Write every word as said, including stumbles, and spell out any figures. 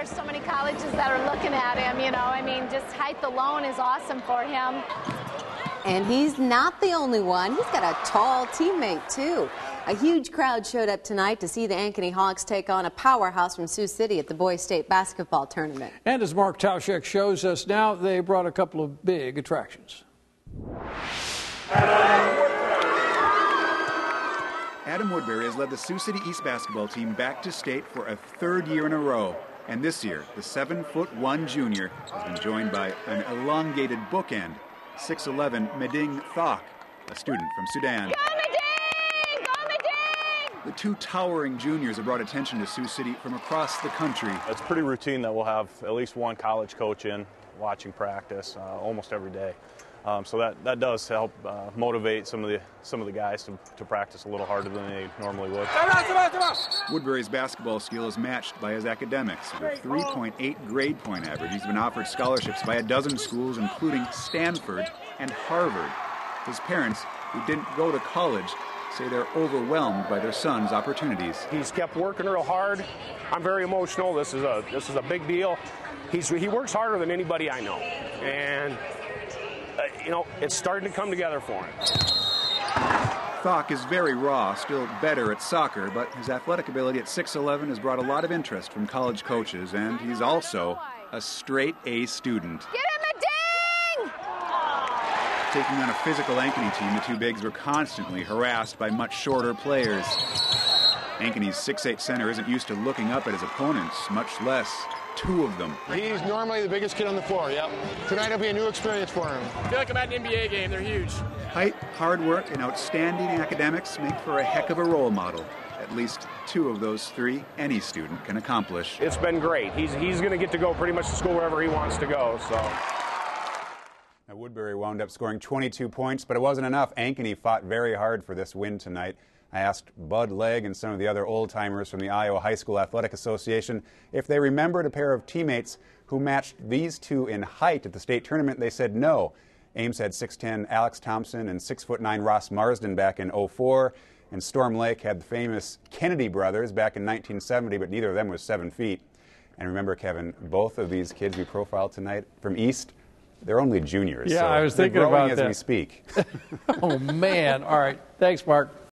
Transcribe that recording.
there's so many colleges that are looking at him, you know. I mean, just height alone is awesome for him. And he's not the only one. He's got a tall teammate, too. A huge crowd showed up tonight to see the Ankeny Hawks take on a powerhouse from Sioux City at the boys' state basketball tournament. And as Mark Tauschek shows us now, they brought a couple of big attractions. Adam Woodbury has led the Sioux City East basketball team back to state for a third year in a row. And this year, the seven foot one junior has been joined by an elongated bookend, six eleven Meding Thok, a student from Sudan. Go Meding! Go Meding! The two towering juniors have brought attention to Sioux City from across the country. It's pretty routine that we'll have at least one college coach in watching practice uh, almost every day. Um, so that, that does help uh, motivate some of the some of the guys to, to practice a little harder than they normally would. Woodbury's basketball skill is matched by his academics. With a three point eight grade point average, he's been offered scholarships by a dozen schools, including Stanford and Harvard. His parents, who didn't go to college, say they're overwhelmed by their son's opportunities. He's kept working real hard. I'm very emotional. This is a this is a big deal. He's he works harder than anybody I know, and uh, you know it's starting to come together for him. Thok is very raw, still better at soccer, but his athletic ability at six eleven has brought a lot of interest from college coaches, and he's also a straight A student. Get him a ding! Taking on a physical Ankeny team, the two bigs were constantly harassed by much shorter players. Ankeny's six eight center isn't used to looking up at his opponents, much less two of them. He's normally the biggest kid on the floor, yep. Tonight will be a new experience for him. I feel like I'm at an N B A game. They're huge. Height, hard work, and outstanding academics make for a heck of a role model. At least two of those three any student can accomplish. It's been great. He's, he's going to get to go pretty much to school wherever he wants to go. So. Now, Woodbury wound up scoring twenty-two points, but it wasn't enough. Ankeny fought very hard for this win tonight. I asked Bud Legg and some of the other old-timers from the Iowa High School Athletic Association if they remembered a pair of teammates who matched these two in height at the state tournament. They said no. Ames had six ten Alex Thompson and six foot nine Ross Marsden back in oh four, and Storm Lake had the famous Kennedy brothers back in nineteen seventy, but neither of them was seven feet. And remember, Kevin, both of these kids we profiled tonight from East, they're only juniors. Yeah, so I was thinking they're growing about as that. we speak. Oh, man. All right. Thanks, Mark.